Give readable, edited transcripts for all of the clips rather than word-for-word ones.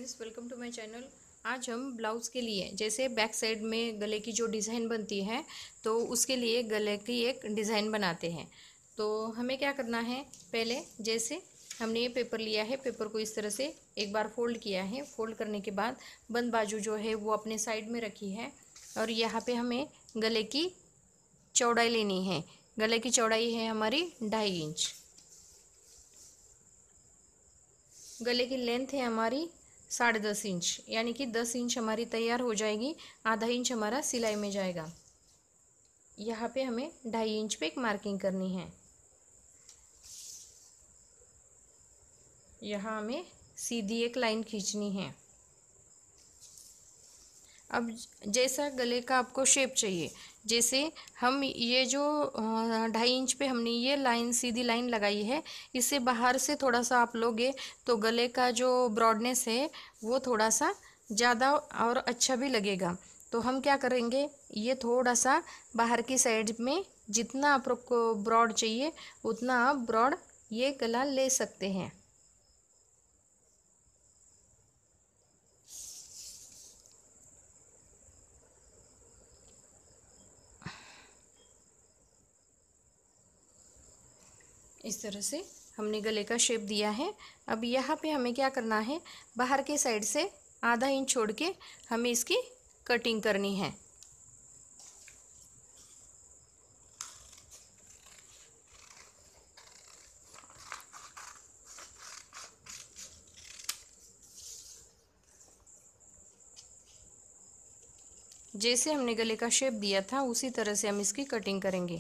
Friends, welcome to my channel. आज हम blouse के लिए जैसे बैक साइड में गले की जो डिज़ाइन बनती है तो उसके लिए गले की एक डिज़ाइन बनाते हैं। तो हमें क्या करना है, पहले जैसे हमने ये पेपर लिया है, पेपर को इस तरह से एक बार फोल्ड किया है। फोल्ड करने के बाद बंद बाजू जो है वो अपने साइड में रखी है और यहाँ पे हमें गले की चौड़ाई लेनी है। गले की चौड़ाई है हमारी 2.5 इंच। गले की लेंथ है हमारी 10.5 इंच, यानी कि 10 इंच हमारी तैयार हो जाएगी। आधा इंच हमारा सिलाई में जाएगा। यहाँ पे हमें 2.5 इंच पे एक मार्किंग करनी है। यहाँ हमें सीधी एक लाइन खींचनी है। अब जैसा गले का आपको शेप चाहिए, जैसे हम ये जो 2.5 इंच पे हमने ये लाइन सीधी लाइन लगाई है, इससे बाहर से थोड़ा सा आप लोगे तो गले का जो ब्रॉडनेस है वो थोड़ा सा ज़्यादा और अच्छा भी लगेगा। तो हम क्या करेंगे, ये थोड़ा सा बाहर की साइड में जितना आपको ब्रॉड चाहिए उतना आप ब्रॉड ये गला ले सकते हैं। इस तरह से हमने गले का शेप दिया है। अब यहाँ पे हमें क्या करना है, बाहर के साइड से आधा इंच छोड़ के हमें इसकी कटिंग करनी है। जैसे हमने गले का शेप दिया था उसी तरह से हम इसकी कटिंग करेंगे।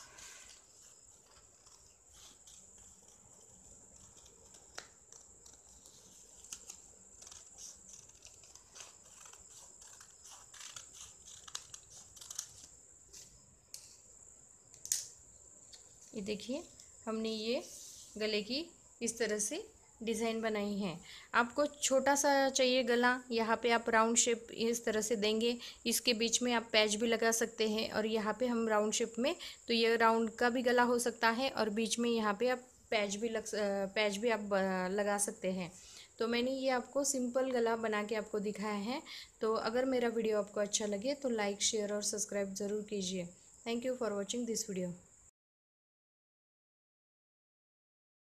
ये देखिए, हमने ये गले की इस तरह से डिज़ाइन बनाई है। आपको छोटा सा चाहिए गला, यहाँ पे आप राउंड शेप इस तरह से देंगे। इसके बीच में आप पैच भी लगा सकते हैं और यहाँ पे हम राउंड शेप में, तो ये राउंड का भी गला हो सकता है और बीच में यहाँ पे आप पैच भी आप लगा सकते हैं। तो मैंने ये आपको सिंपल गला बना के आपको दिखाया है। तो अगर मेरा वीडियो आपको अच्छा लगे तो लाइक, शेयर और सब्सक्राइब ज़रूर कीजिए। Thank you for watching this video.